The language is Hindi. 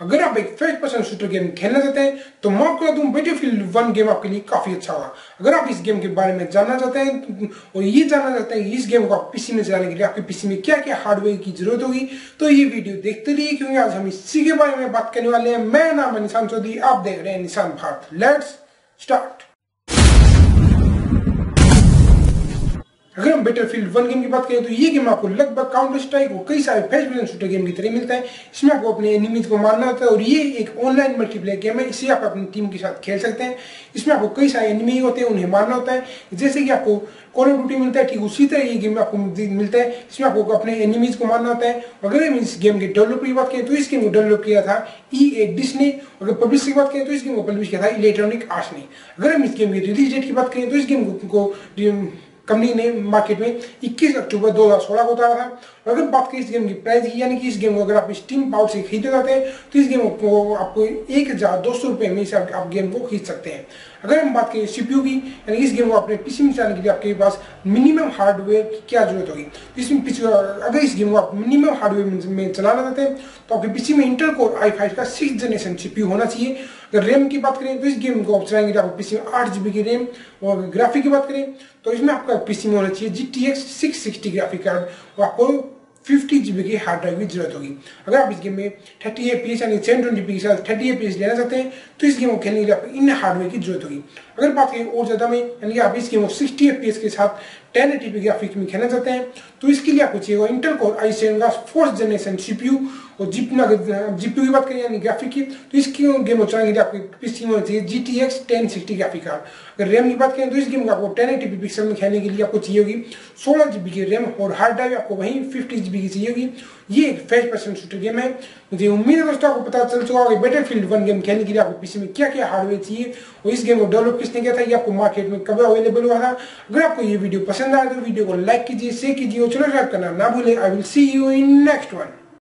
अगर आप एक फर्स्ट पर्सन शूटर गेम खेलना चाहते हैं तो मैं आपको बता दूं बैटलफील्ड 1 गेम आपके लिए काफी अच्छा होगा। अगर आप इस गेम के बारे में जानना चाहते हैं और ये जानना चाहते हैं इस गेम को आप पीसी में चलाने के लिए आपके पीसी में क्या क्या हार्डवेयर की जरूरत होगी, तो ये वीडियो देखते रहिए क्योंकि आज हम इसी के बारे में बात करने वाले हैं। मैं नाम है निशान चौधरी, आप देख रहे हैं निशान भारत। Let's start. अगर हम बैटलफील्ड 1 गेम की बात करें तो ये गेम आपको लगभग काउंटर स्ट्राइक और कई सारे फर्स्ट पर्सन शूटर गेम की तरह मिलता है। इसमें आपको अपने एनिमीज को मारना होता है और ये एक ऑनलाइन मल्टीप्लेयर गेम है। इसे आप अपनी टीम के साथ खेल सकते हैं। इसमें आपको कई सारे एनिमी होते हैं, उन्हें मारना होता है। जैसे कि आपको कॉल ऑफ ड्यूटी मिलता है, ठीक उसी तरह ये गेम आपको मिलता है। इसमें आपको अपने एनिमीज को मारना होता है। अगर हम इस गेम के डेवलपर की बात करें तो इस गेम को डेवलप किया था EA डिश ने। अगर पब्लिश की बात करें तो इस गेम को पब्लिश किया था इलेक्ट्रॉनिक आर्ट्स ने। अगर हम इस गेम की रिलीज डेट की बात करें तो इस गेम को कंपनी ने मार्केट में 21 अक्टूबर 2016 को उतारा था। और अगर बात करें इस गेम की प्राइस की, यानी कि इस गेम को अगर आप स्टीम पावर से खरीदना चाहते हैं तो इस गेम को आपको 1200 रुपये में से आप गेम को खरीद सकते हैं। अगर हम बात करें CPU की, यानी इस गेम को अपने पीसी में चलाने के लिए आपके पास मिनिमम हार्डवेयर की क्या जरूरत होगी। अगर इस गेम को आप मिनिमम हार्डवेयर में चलाना चाहते हैं तो आपके पीसी में इंटेल कोर i5 का 6th जनरेशन CPU होना चाहिए। अगर रैम की बात करें तो इस गेम को आप चलाएंगे आपको पीसी में 8 GB की रैम। और ग्राफिक की बात करें तो इसमें आपका पीसी में होना चाहिए GTX 660 ग्राफिक कार्ड और आपको 50 GB की हार्ड ड्राइव की जरूरत होगी। अगर आप इस गेम में 30 FPS यानी 720p के साथ 30 FPS लेना चाहते हैं तो इस गेम को खेलने के लिए आपको इन हार्डवेयर की जरूरत होगी। अगर बात करें और ज्यादा में, यानी कि आप इस गेम को 60 FPS के साथ 1080p ग्राफिक्स में खेलना चाहते हैं तो इसके लिए आपको चाहिए इंटेल कोर i7 का 4th जनरेशन CPU। और GPU की बात करें यानी ग्राफिक की, तो इसकी गेम को चलाने के लिए आपको पीसी में चाहिए GTX 1060 ग्राफिक कार्ड। अगर रैम की बात करें तो इस गेम को आपको 1080p पिक्सल में खेलने के लिए आपको चाहिए होगी 16 GB की रैम और हार्ड ड्राइव आपको वहीं 50 GB की चाहिए होगी। ये एक फर्स्ट पर्सन शूटर गेम है। मुझे उम्मीद है दोस्तों आपको पता चल चुका होगा बैटलफील्ड 1 गेम खेलने के लिए आपको पीसी में क्या क्या हार्डवेयर चाहिए और इस गेम को डेवलप किसने किया था, ये आपको मार्केट में कब अवेलेबल हुआ था। अगर आपको ये वीडियो पसंद आया तो वीडियो को लाइक कीजिए, शेयर कीजिए और चैनल सब्सक्राइब करना ना भूलें। I will see you in next one.